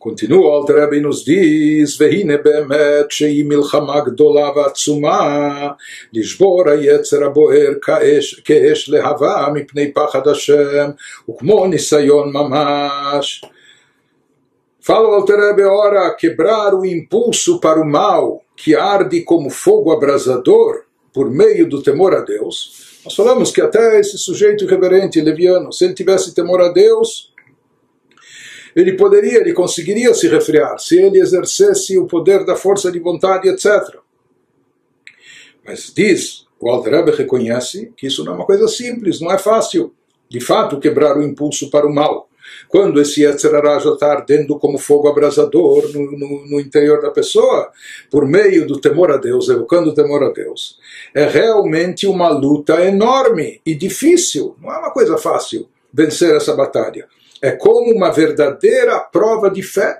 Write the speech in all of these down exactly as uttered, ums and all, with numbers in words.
Continua o Alter Rebbe e nos diz: Vehine be'emet shehi milchama gdola v'atzuma lishbor ha'yetzer ha'boer ka'esh lehava mipnei pachad Hashem ukmo nisayon mamash. Fala o Alter Rebbe, ora, quebrar o impulso para o mal que arde como fogo abrasador por meio do temor a Deus. Nós falamos que até esse sujeito irreverente, leviano, se ele tivesse temor a Deus, ele poderia, ele conseguiria se refrear, se ele exercesse o poder da força de vontade, etcétera. Mas diz, o Alter Rebbe reconhece que isso não é uma coisa simples, não é fácil, de fato, quebrar o impulso para o mal. Quando esse Yetzer Hara já está ardendo como fogo abrasador no, no, no interior da pessoa, por meio do temor a Deus, evocando o temor a Deus, é realmente uma luta enorme e difícil, não é uma coisa fácil vencer essa batalha. É como uma verdadeira prova de fé.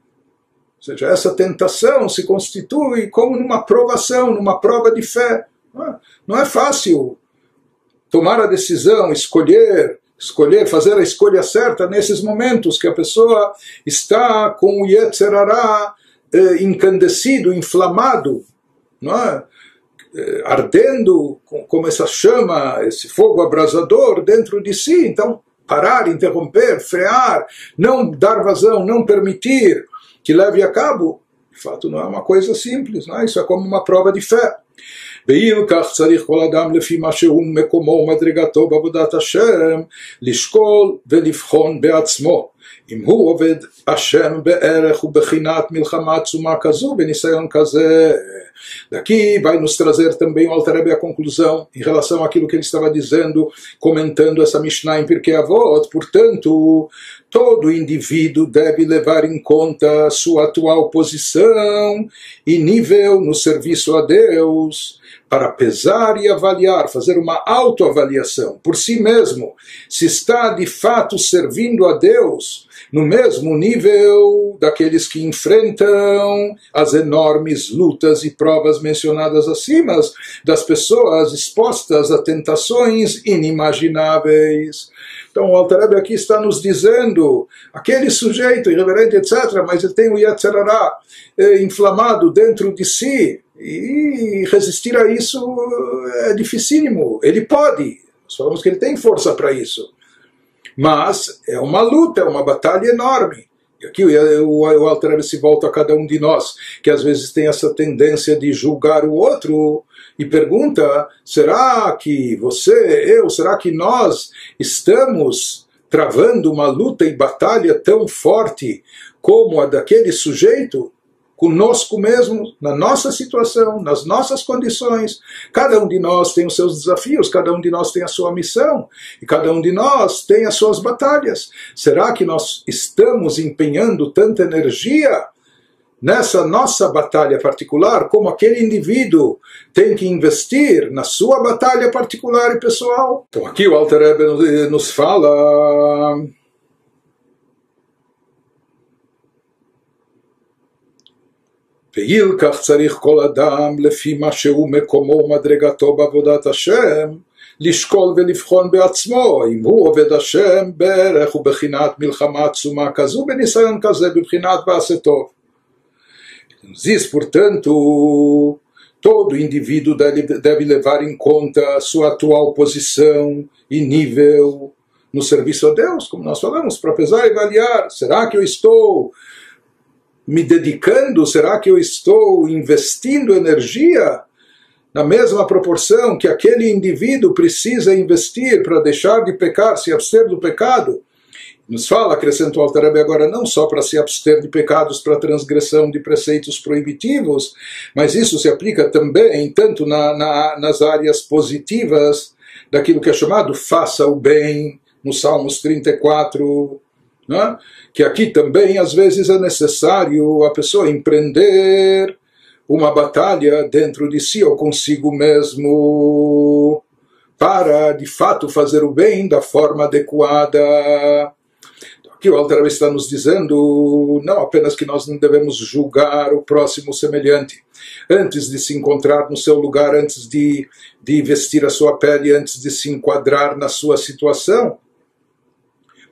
Ou seja, essa tentação se constitui como numa provação, numa prova de fé. Não é fácil tomar a decisão, escolher, escolher, fazer a escolha certa nesses momentos que a pessoa está com o Yetzer Hara eh, encandecido, inflamado, não é? Eh, ardendo como essa chama, esse fogo abrasador dentro de si. Então, parar, interromper, frear, não dar vazão, não permitir que leve a cabo, de fato não é uma coisa simples, não é? Isso é como uma prova de fé. ואילו כך צריך כל אדם לפי מה שהוא מקומו ומדרגתו בעבודת השם לשקול ולבחון בעצמו אם הוא עובד השם בערך ובחינת מלחמה עצומה כזו בניסיון כזה. Daqui vai nos trazer também o Alter Rebbe a conclusão em relação àquilo que ele estava dizendo, comentando essa Mishnah em Pirkei Avot. Portanto, todo indivíduo deve levar em conta sua atual posição e nível no serviço a Deus, para pesar e avaliar, fazer uma autoavaliação por si mesmo, se está de fato servindo a Deus no mesmo nível daqueles que enfrentam as enormes lutas e provas mencionadas acima, das pessoas expostas a tentações inimagináveis. Então o Alter Rebbe aqui está nos dizendo, aquele sujeito irreverente, etcétera, mas ele tem o Yetzer Hara eh, inflamado dentro de si, e resistir a isso é dificílimo. Ele pode, nós falamos que ele tem força para isso, mas é uma luta, é uma batalha enorme. E aqui o, o, o Alter Rebbe se volta a cada um de nós, que às vezes tem essa tendência de julgar o outro, e pergunta, será que você, eu, será que nós estamos travando uma luta e batalha tão forte como a daquele sujeito? Conosco mesmo, na nossa situação, nas nossas condições. Cada um de nós tem os seus desafios, cada um de nós tem a sua missão, e cada um de nós tem as suas batalhas. Será que nós estamos empenhando tanta energia nessa nossa batalha particular, como aquele indivíduo tem que investir na sua batalha particular e pessoal? Então aqui o Alter Rebbe nos fala... ואילקח צריך כל אדם לפי מה שהוא מקומו ומדרגתו בעבודת השם לשקול ולבחון בעצמו אם הוא עובד השם בערך ובחינת מלחמה עצומה כזו בניסיון כזה בבחינת ועשה טוב. Diz, portanto, todo indivíduo deve, deve levar em conta a sua atual posição e nível no serviço a Deus, como nós falamos, para pesar e avaliar. Será que eu estou me dedicando? Será que eu estou investindo energia na mesma proporção que aquele indivíduo precisa investir para deixar de pecar, se abster do pecado? Nos fala, acrescenta o Alter Rebbe agora, não só para se abster de pecados, para transgressão de preceitos proibitivos, mas isso se aplica também tanto na, na, nas áreas positivas daquilo que é chamado faça o bem, no Salmos trinta e quatro, né? Que aqui também às vezes é necessário a pessoa empreender uma batalha dentro de si ou consigo mesmo para de fato fazer o bem da forma adequada. Então, aqui o Alter Rebbe está nos dizendo não apenas que nós não devemos julgar o próximo semelhante antes de se encontrar no seu lugar, antes de, de vestir a sua pele, antes de se enquadrar na sua situação.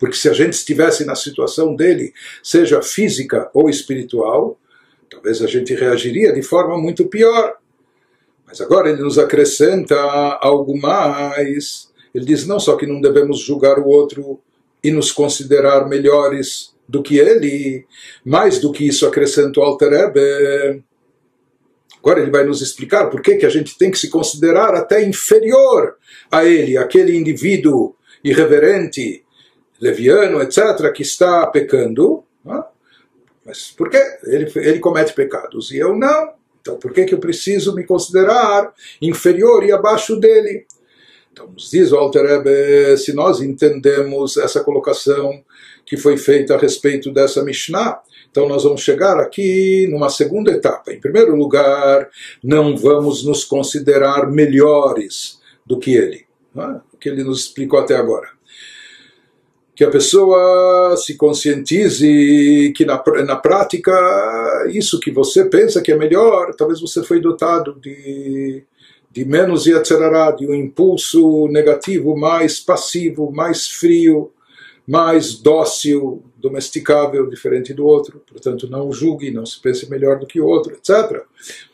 porque se a gente estivesse na situação dele, seja física ou espiritual, talvez a gente reagiria de forma muito pior. Mas agora ele nos acrescenta algo mais. Ele diz não só que não devemos julgar o outro e nos considerar melhores do que ele, mais do que isso acrescenta o Alter Rebbe. Agora ele vai nos explicar por que que a gente tem que se considerar até inferior a ele, aquele indivíduo irreverente, leviano, etcétera, que está pecando. Mas por que ele, ele comete pecados e eu não? Então por que que eu preciso me considerar inferior e abaixo dele? Então nos diz o Alter Rebbe, se nós entendemos essa colocação que foi feita a respeito dessa Mishnah, então nós vamos chegar aqui numa segunda etapa. Em primeiro lugar, não vamos nos considerar melhores do que ele, não é? O que ele nos explicou até agora. Que a pessoa se conscientize que na, na prática isso que você pensa que é melhor, talvez você foi dotado de, de menos Yetzirah, de um impulso negativo mais passivo, mais frio, mais dócil, domesticável, diferente do outro. Portanto, não o julgue, não se pense melhor do que o outro, etcétera.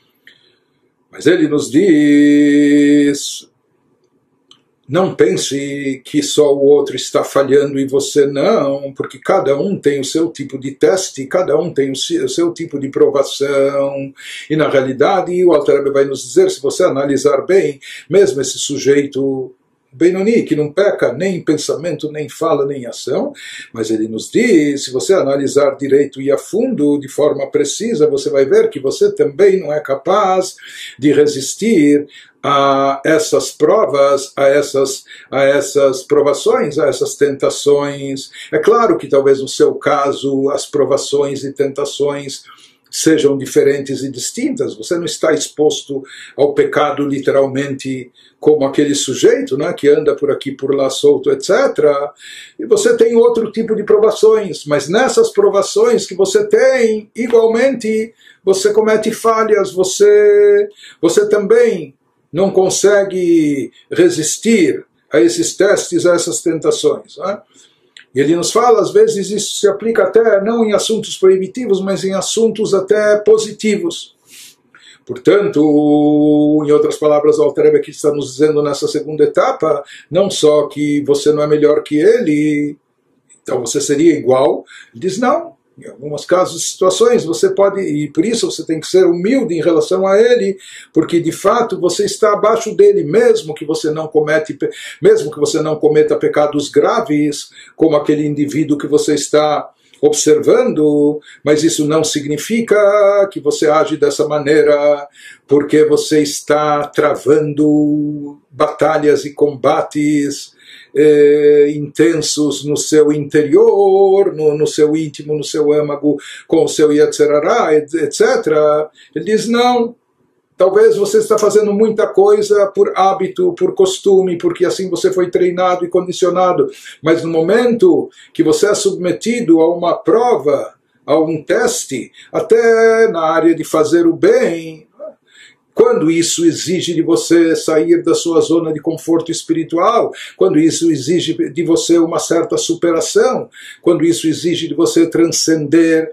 Mas ele nos diz, não pense que só o outro está falhando e você não, porque cada um tem o seu tipo de teste, cada um tem o seu tipo de provação. E na realidade, o Alter Rebbe vai nos dizer, se você analisar bem, mesmo esse sujeito Benoni, que não peca nem em pensamento, nem em fala, nem em ação, mas ele nos diz, se você analisar direito e a fundo, de forma precisa, você vai ver que você também não é capaz de resistir a essas provas, a essas, a essas provações, a essas tentações. É claro que talvez no seu caso as provações e tentações sejam diferentes e distintas, você não está exposto ao pecado literalmente como aquele sujeito, né, que anda por aqui, por lá, solto, etcétera. E você tem outro tipo de provações, mas nessas provações que você tem, igualmente, você comete falhas, você, você também não consegue resistir a esses testes, a essas tentações, né? E ele nos fala, às vezes isso se aplica até não em assuntos proibitivos, mas em assuntos até positivos. Portanto, em outras palavras, o Alter Rebbe aqui está nos dizendo nessa segunda etapa, não só que você não é melhor que ele, então você seria igual. Ele diz, não, em alguns casos e situações você pode, e por isso você tem que ser humilde em relação a ele, porque de fato você está abaixo dele, mesmo que você não comete, mesmo que você não cometa pecados graves, como aquele indivíduo que você está observando, mas isso não significa que você age dessa maneira porque você está travando batalhas e combates eh, intensos no seu interior, no, no seu íntimo, no seu âmago, com o seu Yetzirah, etcétera. Ele diz, não, talvez você está fazendo muita coisa por hábito, por costume, porque assim você foi treinado e condicionado. Mas no momento que você é submetido a uma prova, a um teste, até na área de fazer o bem, quando isso exige de você sair da sua zona de conforto espiritual, quando isso exige de você uma certa superação, quando isso exige de você transcender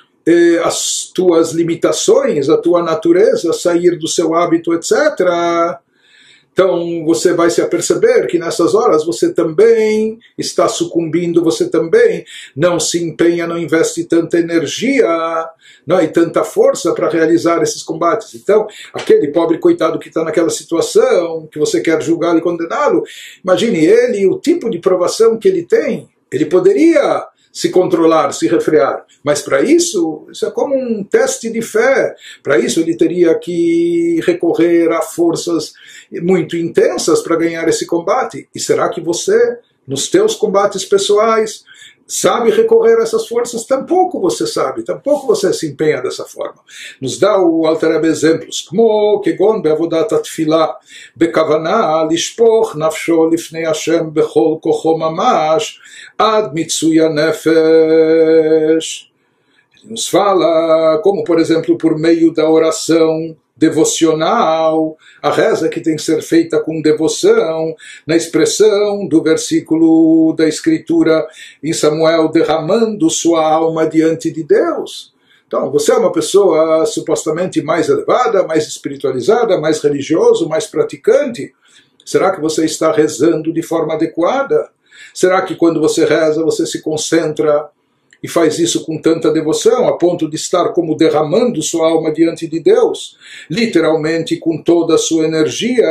as tuas limitações, a tua natureza, sair do seu hábito, etcétera. Então você vai se aperceber que nessas horas você também está sucumbindo, você também não se empenha, não investe tanta energia, não, e tanta força para realizar esses combates. Então, aquele pobre coitado que está naquela situação, que você quer julgá-lo e condená-lo, imagine ele, o tipo de provação que ele tem, ele poderia se controlar, se refrear. Mas para isso, isso é como um teste de fé. Para isso ele teria que recorrer a forças muito intensas para ganhar esse combate. E será que você, nos teus combates pessoais, sabe recorrer a essas forças? Tampouco você sabe, tampouco você se empenha dessa forma. Nos dá o Alter Rebbe exemplos, como kegon beavodat atfilah bekavana lishpoch nafsho lifnei Hashem bechol kocho mamash ad mitzui hanefesh. Ele nos fala como, por exemplo, por meio da oração devocional, a reza que tem que ser feita com devoção, na expressão do versículo da Escritura em Samuel, derramando sua alma diante de Deus. Então, você é uma pessoa supostamente mais elevada, mais espiritualizada, mais religioso, mais praticante. Será que você está rezando de forma adequada? Será que quando você reza, você se concentra e faz isso com tanta devoção, a ponto de estar como derramando sua alma diante de Deus, literalmente com toda a sua energia,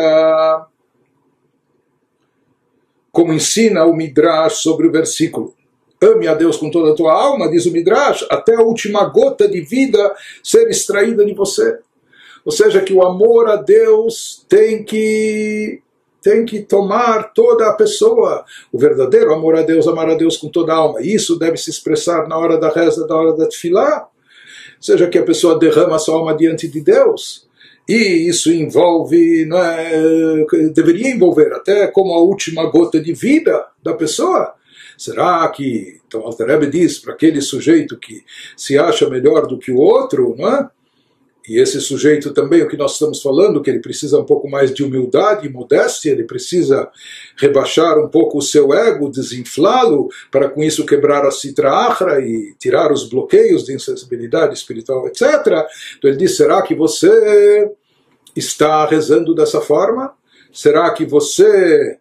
como ensina o Midrash sobre o versículo. Ame a Deus com toda a tua alma, diz o Midrash, até a última gota de vida ser extraída de você. Ou seja, que o amor a Deus tem que... tem que tomar toda a pessoa. O verdadeiro amor a Deus, amar a Deus com toda a alma. Isso deve se expressar na hora da reza, na hora da tefilá. Ou seja, que a pessoa derrama a sua alma diante de Deus. E isso envolve, não é, deveria envolver até como a última gota de vida da pessoa. Será que, então Alter Rebbe diz para aquele sujeito que se acha melhor do que o outro, não é? E esse sujeito também, o que nós estamos falando, que ele precisa um pouco mais de humildade e modéstia, ele precisa rebaixar um pouco o seu ego, desinflá-lo, para com isso quebrar a sitra achra e tirar os bloqueios de insensibilidade espiritual, etcétera. Então ele diz, será que você está rezando dessa forma? Será que você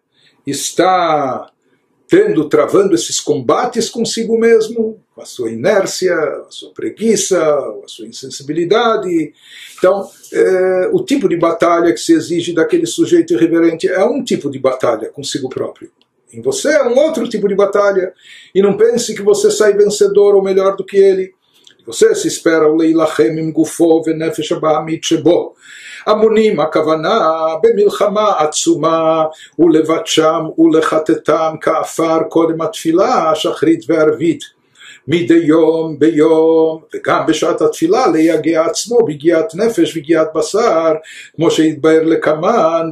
está tendo, travando esses combates consigo mesmo, com a sua inércia, a sua preguiça, a sua insensibilidade? Então, é, o tipo de batalha que se exige daquele sujeito irreverente é um tipo de batalha consigo próprio. Em você é um outro tipo de batalha. E não pense que você sai vencedor ou melhor do que ele. Você se espera o leilachem im gufo venefesh aba'amit shebo. המונים, הכוונה במלחמה עצומה ולבטשם ולחטאתם כאפר קודם התפילה השחרית והערבית מדי יום ביום וגם בשעת התפילה ליגע עצמו בגיעת נפש וגיעת בשר כמו שהתבהר לקמן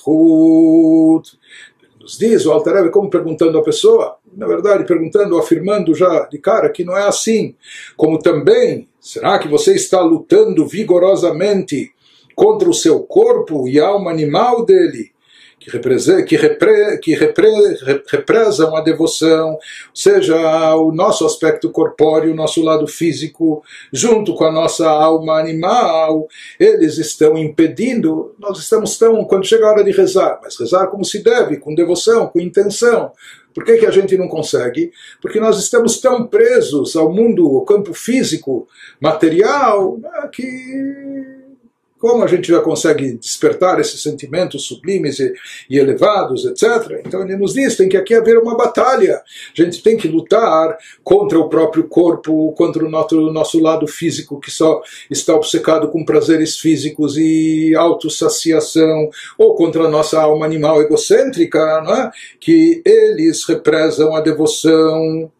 באריכות. Nos diz o Alter Rebbe como perguntando à pessoa, na verdade perguntando, afirmando já de cara que não é assim, como também, será que você está lutando vigorosamente contra o seu corpo e alma animal dele, que, represe, que, repre, que repre, represam a devoção, ou seja, o nosso aspecto corpóreo, o nosso lado físico, junto com a nossa alma animal, eles estão impedindo, nós estamos tão, quando chega a hora de rezar, mas rezar como se deve, com devoção, com intenção. Por que que a gente não consegue? Porque nós estamos tão presos ao mundo, ao campo físico, material, né, que... como a gente já consegue despertar esses sentimentos sublimes e, e elevados, etcétera. Então ele nos diz, tem que aqui haver uma batalha. A gente tem que lutar contra o próprio corpo, contra o nosso, nosso lado físico, que só está obcecado com prazeres físicos e autossaciação, ou contra a nossa alma animal egocêntrica, não é? Que eles represam a devoção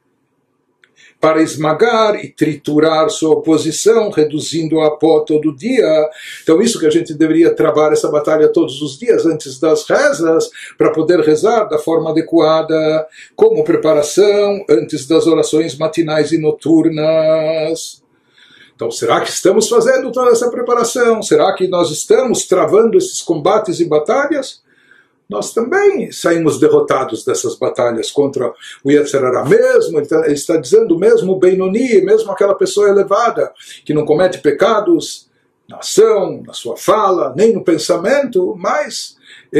para esmagar e triturar sua oposição, reduzindo-a a pó todo dia. Então isso que a gente deveria travar essa batalha todos os dias antes das rezas, para poder rezar da forma adequada, como preparação antes das orações matinais e noturnas. Então será que estamos fazendo toda essa preparação? Será que nós estamos travando esses combates e batalhas? Nós também saímos derrotados dessas batalhas contra o Yetzer Hara mesmo, ele está, ele está dizendo mesmo o Benoni, mesmo aquela pessoa elevada, que não comete pecados na ação, na sua fala, nem no pensamento, mas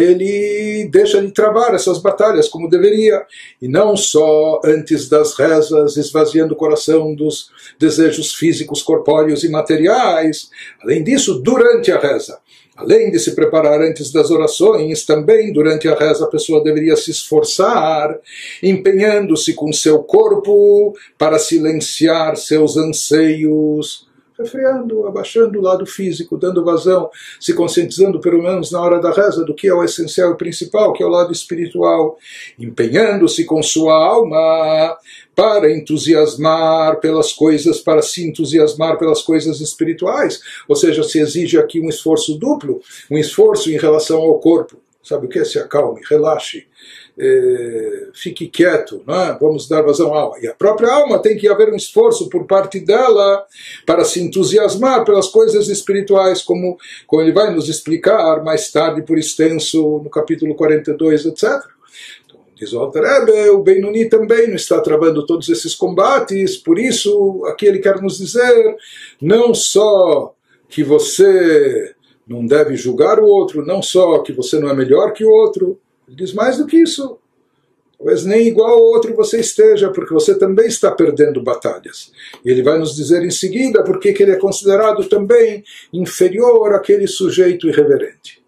ele deixa de travar essas batalhas como deveria, e não só antes das rezas, esvaziando o coração dos desejos físicos, corpóreos e materiais, além disso, durante a reza. Além de se preparar antes das orações, também durante a reza a pessoa deveria se esforçar, empenhando-se com seu corpo para silenciar seus anseios, refreando, abaixando o lado físico, dando vazão, se conscientizando pelo menos na hora da reza do que é o essencial e principal, que é o lado espiritual, empenhando-se com sua alma para entusiasmar pelas coisas, para se entusiasmar pelas coisas espirituais. Ou seja, se exige aqui um esforço duplo, um esforço em relação ao corpo, Sabe o que? Se acalme, relaxe, é, fique quieto, não é? Vamos dar vazão à alma. E a própria alma tem que haver um esforço por parte dela para se entusiasmar pelas coisas espirituais, como, como ele vai nos explicar mais tarde por extenso no capítulo quarenta e dois, etcétera. Então, diz o Alter Rebbe, o Benoni também não está travando todos esses combates, por isso aqui ele quer nos dizer não só que você não deve julgar o outro, não só que você não é melhor que o outro, ele diz mais do que isso. Talvez nem igual ao outro você esteja, porque você também está perdendo batalhas. E ele vai nos dizer em seguida porque que ele é considerado também inferior àquele sujeito irreverente.